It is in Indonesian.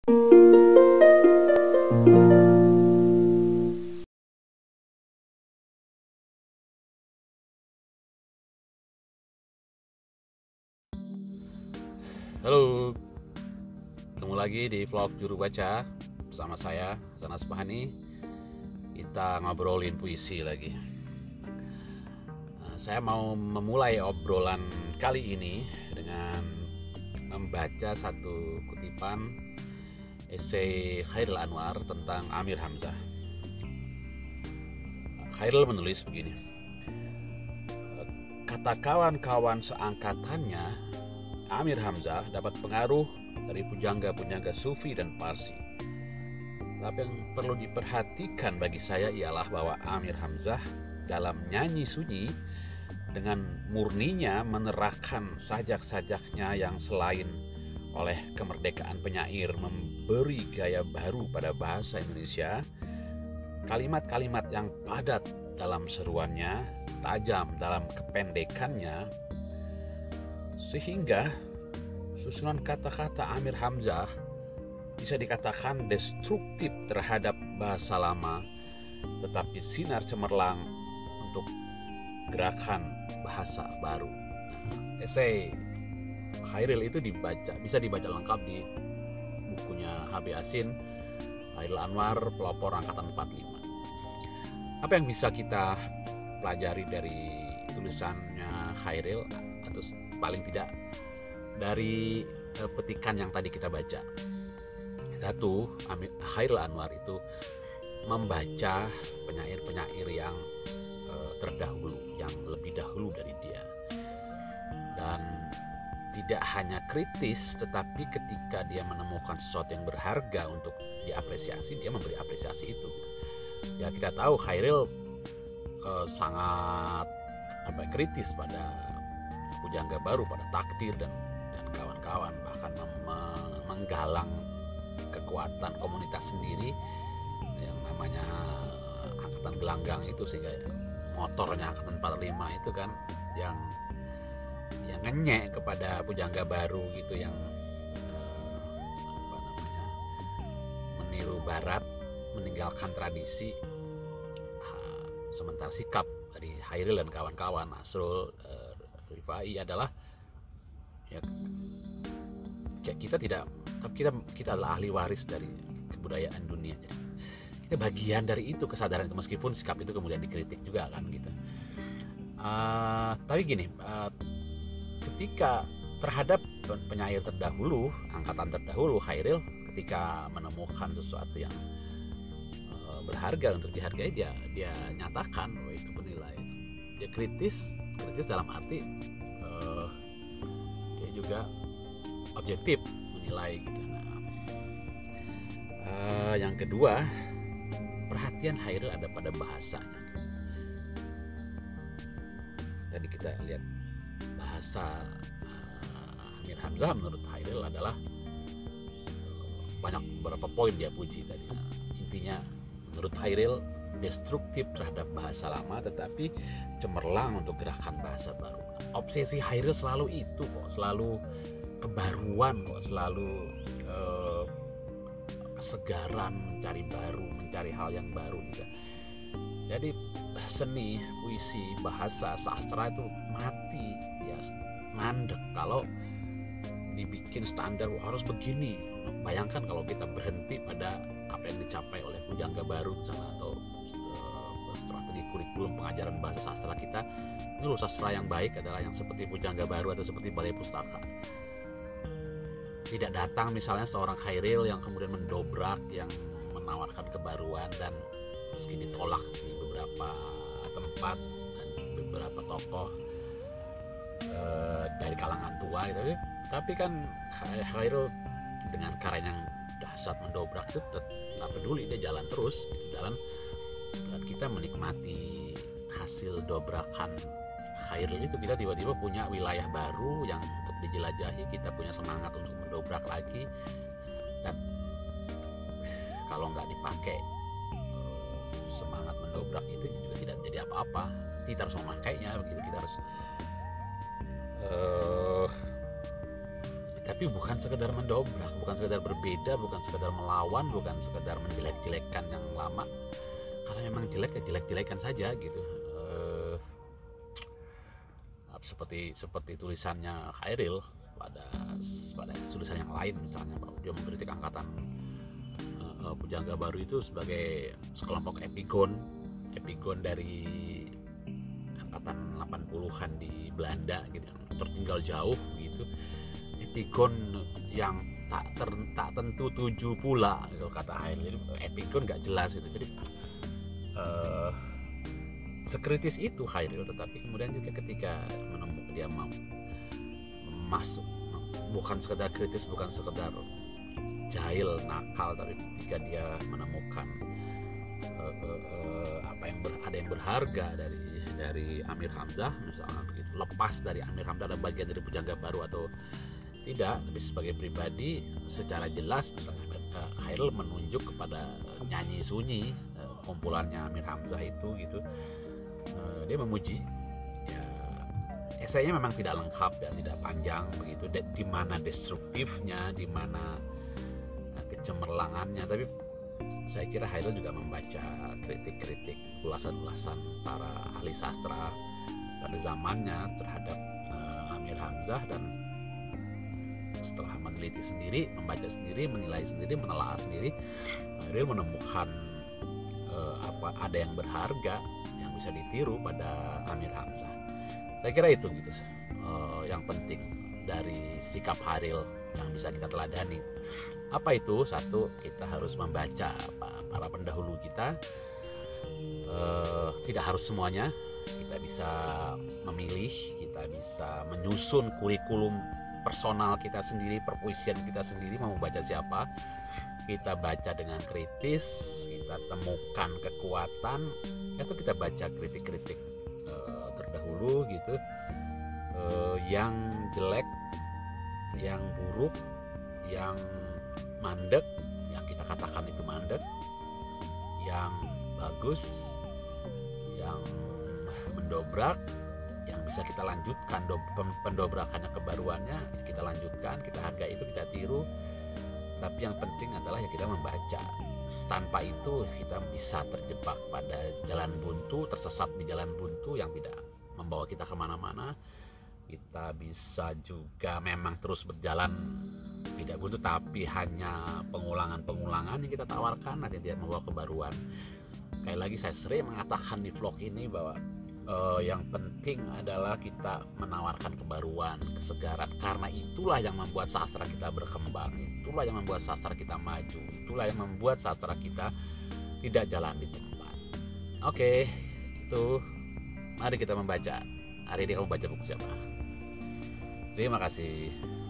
Halo, ketemu lagi di vlog Juru Baca bersama saya, Hasan Asbahani. Kita ngobrolin puisi lagi. Saya mau memulai obrolan kali ini dengan membaca satu kutipan esai Chairil Anwar tentang Amir Hamzah. Chairil menulis begini: kata kawan-kawan seangkatannya, Amir Hamzah dapat pengaruh dari pujangga-pujangga Sufi dan Parsi. Tapi yang perlu diperhatikan bagi saya ialah bahwa Amir Hamzah dalam nyanyi sunyi dengan murninya menerahkan sajak-sajaknya yang selain oleh kemerdekaan penyair memberi gaya baru pada bahasa Indonesia, kalimat-kalimat yang padat dalam seruannya, tajam dalam kependekannya, sehingga susunan kata-kata Amir Hamzah bisa dikatakan destruktif terhadap bahasa lama, tetapi sinar cemerlang untuk gerakan bahasa baru. Esai Chairil itu bisa dibaca lengkap di bukunya H.B. Asin, Chairil Anwar, Pelopor Angkatan 45. Apa yang bisa kita pelajari dari tulisannya Chairil, atau paling tidak dari petikan yang tadi kita baca? Satu, Chairil Anwar itu membaca penyair-penyair yang terdahulu, yang lebih dahulu dari dia, dan tidak hanya kritis, tetapi ketika dia menemukan sesuatu yang berharga untuk diapresiasi, dia memberi apresiasi itu. Ya, kita tahu Chairil sangat kritis pada pujangga baru, pada takdir dan kawan-kawan, bahkan menggalang kekuatan komunitas sendiri yang namanya Angkatan Gelanggang itu, sehingga motornya Angkatan 45 itu kan yang ngenyek kepada pujangga baru gitu, yang meniru barat, meninggalkan tradisi. Sementara sikap dari Chairil dan kawan-kawan, Nasrul, Rifai adalah ya kita tidak, tapi kita adalah ahli waris dari kebudayaan dunia. Jadi kita bagian dari itu, kesadaran itu, meskipun sikap itu kemudian dikritik juga kan gitu. Tapi gini, ketika terhadap penyair terdahulu, angkatan terdahulu, Chairil ketika menemukan sesuatu yang berharga untuk dihargai, dia nyatakan bahwa itu bernilai. Dia kritis dalam arti dia juga objektif menilai gitu. Yang kedua, perhatian Chairil ada pada bahasanya. Tadi kita lihat bahasa Amir Hamzah menurut Chairil adalah banyak, beberapa poin dia puji tadi. Intinya menurut Chairil destruktif terhadap bahasa lama, tetapi cemerlang untuk gerakan bahasa baru. Obsesi Chairil selalu itu kok, selalu kebaruan kok, selalu kesegaran, mencari baru, mencari hal yang baru juga. Jadi seni, puisi, bahasa, sastra itu mati, ya mandek kalau dibikin standar harus begini. Bayangkan kalau kita berhenti pada apa yang dicapai oleh pujangga baru misalnya, atau strategi kurikulum pengajaran bahasa sastra kita. Ini loh, sastra yang baik adalah yang seperti pujangga baru atau seperti balai pustaka. Tidak datang misalnya seorang Chairil yang kemudian mendobrak, yang menawarkan kebaruan, dan meski ditolak di beberapa tempat dan beberapa tokoh dari kalangan tua gitu, tapi kan Chairil dengan karya yang dahsyat mendobrak itu nggak peduli, dia jalan terus gitu, jalan, dan kita menikmati hasil dobrakan Chairil itu. Kita tiba-tiba punya wilayah baru yang untuk dijelajahi, kita punya semangat untuk mendobrak lagi, dan kalau nggak dipakai semangat mendobrak itu juga tidak menjadi apa-apa. Kita harus memakainya begitu, kita tapi bukan sekedar mendobrak, bukan sekedar berbeda, bukan sekedar melawan, bukan sekedar menjelek-jelekkan yang lama. Kalau memang jelek ya jelek-jelekan saja gitu. Seperti tulisannya Khairil pada tulisan yang lain, misalnya bahwa dia mengkritik angkatan Pujangga Baru itu sebagai sekelompok epigon dari angkatan 80-an di Belanda gitu, yang tertinggal jauh gitu. Epigon yang tak tentu tuju pula gitu kata Khairil. Jadi epigon nggak jelas gitu. Jadi sekritis itu Khairil, tetapi kemudian juga ketika menemukan dia masuk, bukan sekedar kritis, bukan sekedar jahil nakal, tapi ketika dia menemukan ada yang berharga dari Amir Hamzah misalnya begitu, lepas dari Amir Hamzah ada bagian dari Pujangga Baru atau tidak, tapi sebagai pribadi secara jelas misalnya Khairil menunjuk kepada nyanyi sunyi kumpulannya Amir Hamzah itu gitu. Dia memuji ya, esainya memang tidak lengkap dan tidak panjang begitu, di mana destruktifnya, di mana kecemerlangannya, tapi saya kira Khairil juga membaca kritik-kritik, ulasan-ulasan para ahli sastra pada zamannya terhadap Amir Hamzah, dan setelah meneliti sendiri, membaca sendiri, menilai sendiri, menelaah sendiri, Khairil menemukan ada yang berharga yang bisa ditiru pada Amir Hamzah. Saya kira itu gitu yang penting dari sikap Khairil yang bisa kita teladani. Apa itu? Satu, kita harus membaca para pendahulu kita. Tidak harus semuanya, kita bisa memilih, kita bisa menyusun kurikulum personal kita sendiri, perpuisian kita sendiri, mau membaca siapa. Kita baca dengan kritis, kita temukan kekuatan, atau kita baca kritik-kritik terdahulu gitu, yang jelek, yang buruk, yang mandek, yang kita katakan itu mandek, yang bagus, yang mendobrak, yang bisa kita lanjutkan pendobrakannya, kebaruannya kita lanjutkan, kita hargai itu, kita tiru. Tapi yang penting adalah ya kita membaca. Tanpa itu kita bisa terjebak pada jalan buntu, tersesat di jalan buntu yang tidak membawa kita kemana-mana. Kita bisa juga memang terus berjalan tidak buntu, tapi hanya pengulangan yang kita tawarkan nanti tidak membawa kebaruan. Sekali lagi saya sering mengatakan di vlog ini bahwa yang penting adalah kita menawarkan kebaruan, kesegaran, karena itulah yang membuat sastra kita berkembang, itulah yang membuat sastra kita maju, itulah yang membuat sastra kita tidak jalan di tempat. Oke, itu mari kita membaca. Hari ini kamu baca buku siapa? Terima kasih.